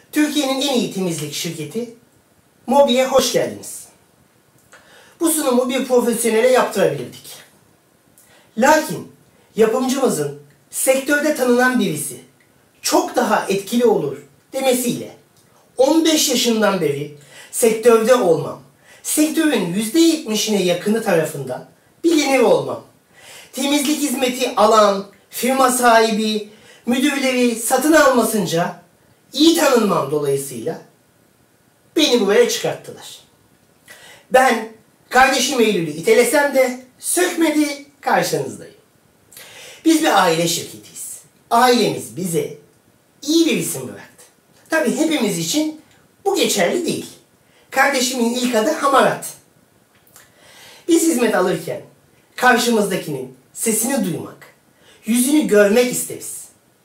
Türkiye'nin en iyi temizlik şirketi Mobi'ye hoş geldiniz. Bu sunumu bir profesyonele yaptırabilirdik. Lakin yapımcımızın sektörde tanınan birisi çok daha etkili olur demesiyle 15 yaşından beri sektörde olmam, sektörün %70'ine yakını tarafından bilinir olmam, temizlik hizmeti alan, firma sahibi, müdürleri satın almasınca iyi tanınmam dolayısıyla beni buraya çıkarttılar. Ben kardeşim Eylül'ü itelesem de sökmedi, karşınızdayım. Biz bir aile şirketiyiz. Ailemiz bize iyi bir isim bıraktı. Tabii hepimiz için bu geçerli değil. Kardeşimin ilk adı Hamarat. Biz hizmet alırken karşımızdakinin sesini duymak, yüzünü görmek isteriz.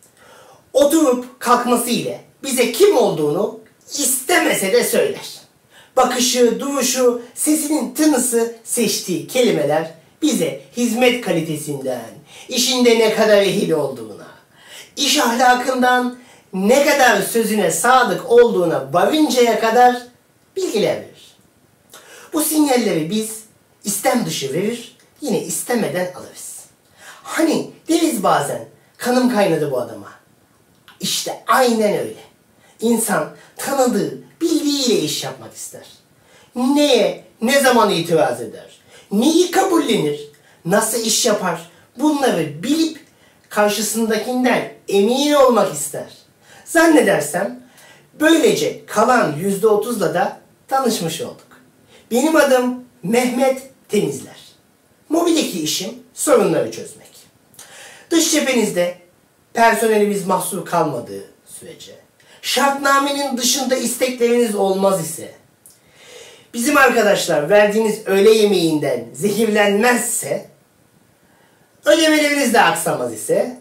Oturup kalkması ile bize kim olduğunu istemese de söyler. Bakışı, duruşu, sesinin tınısı, seçtiği kelimeler bize hizmet kalitesinden, işinde ne kadar ehil olduğuna, iş ahlakından ne kadar sözüne sadık olduğuna varıncaya kadar bilgiler verir. Bu sinyalleri biz istem dışı verir, yine istemeden alırız. Hani deriz bazen, kanım kaynadı bu adama. İşte aynen öyle. İnsan tanıdığı, bildiğiyle iş yapmak ister. Neye, ne zaman itiraz eder? Neyi kabullenir? Nasıl iş yapar? Bunları bilip karşısındakinden emin olmak ister. Zannedersem böylece kalan %30'la da tanışmış olduk. Benim adım Mehmet Temizler. Mobi'deki işim sorunları çözmek. Dış cephenizde personelimiz mahsur kalmadığı sürece, şartnamenin dışında istekleriniz olmaz ise, bizim arkadaşlar verdiğiniz öğle yemeğinden zehirlenmezse, ödemeleriniz de aksamaz ise,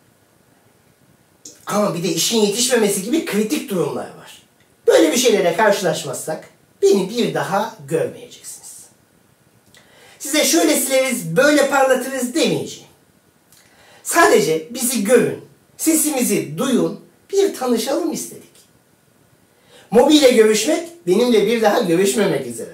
ama bir de işin yetişmemesi gibi kritik durumlar var. Böyle bir şeylere karşılaşmazsak beni bir daha görmeyeceksiniz. Size şöyle sileriz, böyle parlatırız demeyeceğim. Sadece bizi görün, sesimizi duyun, bir tanışalım istedik. Mobi ile görüşmek, benimle bir daha görüşmemek üzere.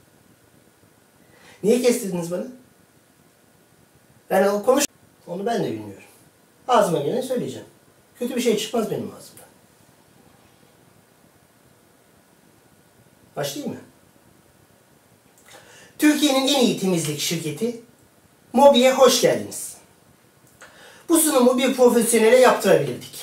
Niye kestirdiniz bana? Ben onu ben de bilmiyorum. Ağzıma geleni söyleyeceğim. Kötü bir şey çıkmaz benim ağzımdan. Başlayayım mı? Türkiye'nin en iyi temizlik şirketi Mobi'ye hoş geldiniz. Bu sunumu bir profesyonele yaptırabilirdik.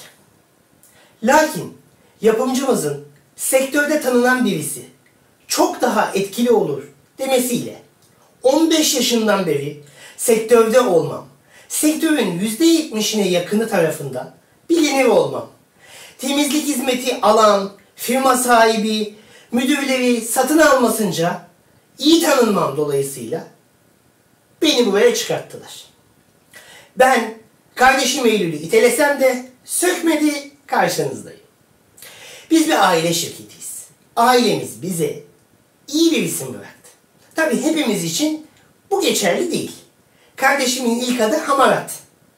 Lakin yapımcımızın sektörde tanınan birisi çok daha etkili olur demesiyle 15 yaşından beri sektörde olmam, sektörün %70'ine yakını tarafından bilinir olmam, temizlik hizmeti alan, firma sahibi, müdürleri satın almasınca iyi tanınmam dolayısıyla beni buraya çıkarttılar. Ben kardeşim Eylül'ü itelesem de sökmedi, karşınızdayım. Biz bir aile şirketiyiz. Ailemiz bize iyi bir isim bıraktı. Tabii hepimiz için bu geçerli değil. Kardeşimin ilk adı Hamarat.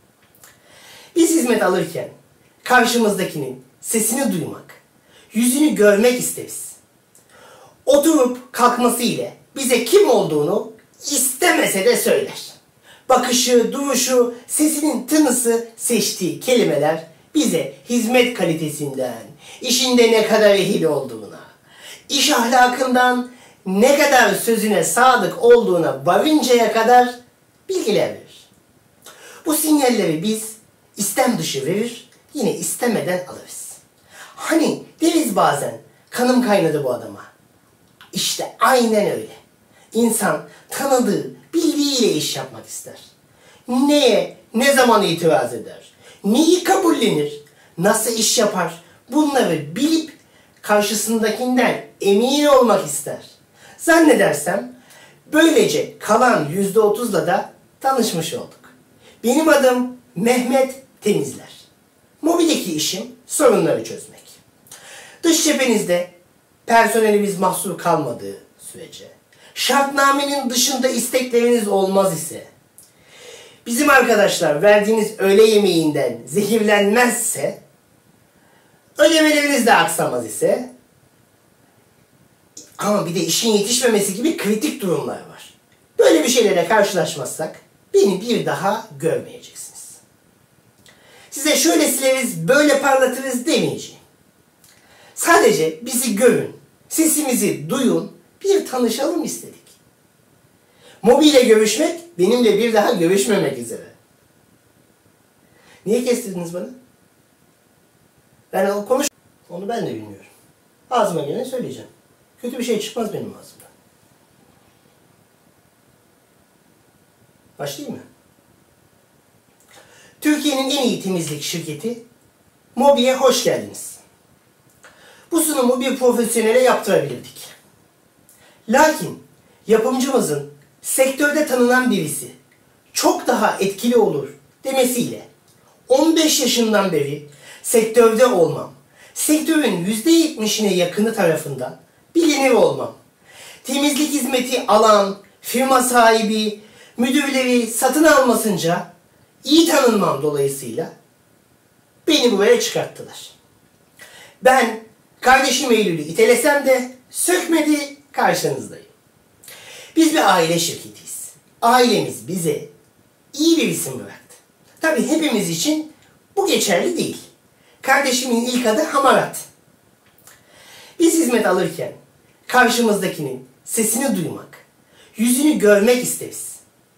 Biz hizmet alırken karşımızdakinin sesini duymak, yüzünü görmek isteriz. Oturup kalkması ile bize kim olduğunu istemese de söyler. Bakışı, duruşu, sesinin tınısı, seçtiği kelimeler bize hizmet kalitesinden, işinde ne kadar ehil olduğuna, iş ahlakından ne kadar sözüne sadık olduğuna varıncaya kadar bilgiler verir. Bu sinyalleri biz istem dışı verir, yine istemeden alırız. Hani deriz bazen, kanım kaynadı bu adama. İşte aynen öyle. İnsan tanıdığı, bildiğiyle iş yapmak ister. Neye, ne zaman itiraz eder? Neyi kabullenir? Nasıl iş yapar? Bunları bilip karşısındakinden emin olmak ister. Zannedersem böylece kalan %30'la da tanışmış olduk. Benim adım Mehmet Temizler. Mobi'deki işim sorunları çözmek. Dış cephenizde personelimiz mahsur kalmadığı sürece, şartnamenin dışında istekleriniz olmaz ise, bizim arkadaşlar verdiğiniz öğle yemeğinden zehirlenmezse, öyle ödemeleriniz de aksamaz ise, ama bir de işin yetişmemesi gibi kritik durumlar var. Böyle bir şeylere karşılaşmazsak beni bir daha görmeyeceksiniz. Size şöyle sileriz, böyle parlatırız demeyeceğim. Sadece bizi görün, sesimizi duyun, bir tanışalım istedik. Mobi ile görüşmek, benimle bir daha görüşmemek üzere. Niye kestirdiniz bana? Onu ben de bilmiyorum. Ağzıma geleni söyleyeceğim. Kötü bir şey çıkmaz benim ağzımdan. Başlayayım mı? Türkiye'nin en iyi temizlik şirketi Mobi'ye hoş geldiniz. Bu sunumu bir profesyonele yaptırabilirdik. Lakin yapımcımızın sektörde tanınan birisi çok daha etkili olur demesiyle 15 yaşından beri sektörde olmam, sektörün %70'ine yakını tarafından bilinir olmam, temizlik hizmeti alan, firma sahibi, müdürleri satın almasınca iyi tanınmam dolayısıyla beni buraya çıkarttılar. Ben kardeşim Eylül'ü itelesem de sökmedi, karşınızdayım. Biz bir aile şirketiyiz. Ailemiz bize iyi bir isim bıraktı. Tabii hepimiz için bu geçerli değil. Kardeşimin ilk adı Hamarat. Biz hizmet alırken karşımızdakinin sesini duymak, yüzünü görmek isteriz.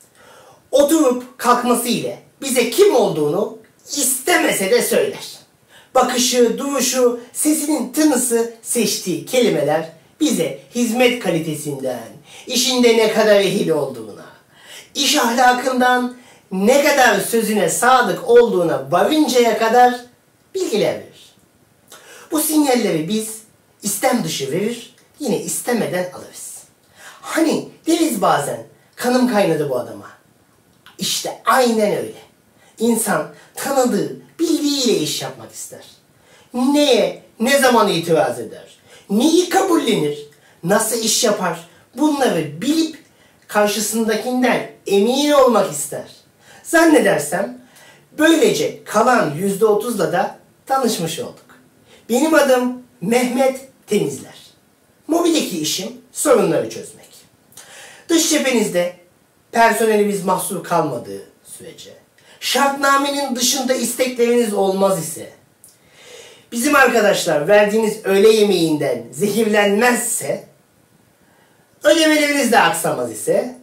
Oturup kalkması ile bize kim olduğunu istemese de söyler. Bakışı, duruşu, sesinin tınısı, seçtiği kelimeler bize hizmet kalitesinden, işinde ne kadar ehil olduğuna, iş ahlakından ne kadar sözüne sadık olduğuna varıncaya kadar bilgiler verir. Bu sinyalleri biz istem dışı verir, yine istemeden alırız. Hani deriz bazen, kanım kaynadı bu adama. İşte aynen öyle. İnsan tanıdığı, bildiğiyle iş yapmak ister. Neye, ne zaman itiraz eder? Neyi kabullenir? Nasıl iş yapar? Bunları bilip karşısındakinden emin olmak ister. Zannedersem böylece kalan %30'la da tanışmış olduk. Benim adım Mehmet Temizler. Mobi'deki işim sorunları çözmek. Dış cephenizde personelimiz mahsur kalmadığı sürece, şartnamenin dışında istekleriniz olmaz ise, bizim arkadaşlar verdiğiniz öğle yemeğinden zehirlenmezse, ödemeleriniz de aksamaz ise,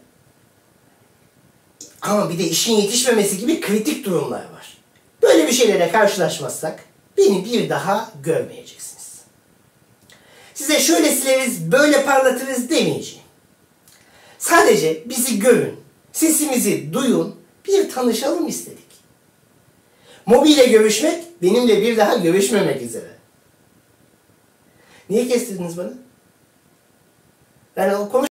ama bir de işin yetişmemesi gibi kritik durumlar var. Böyle bir şeylere karşılaşmazsak beni bir daha görmeyeceksiniz. Size şöyle sileriz, böyle parlatırız demeyeceğim. Sadece bizi görün, sesimizi duyun, bir tanışalım istedik. Mobi ile görüşmek, benimle bir daha görüşmemek üzere. Niye kestirdiniz bana? Ben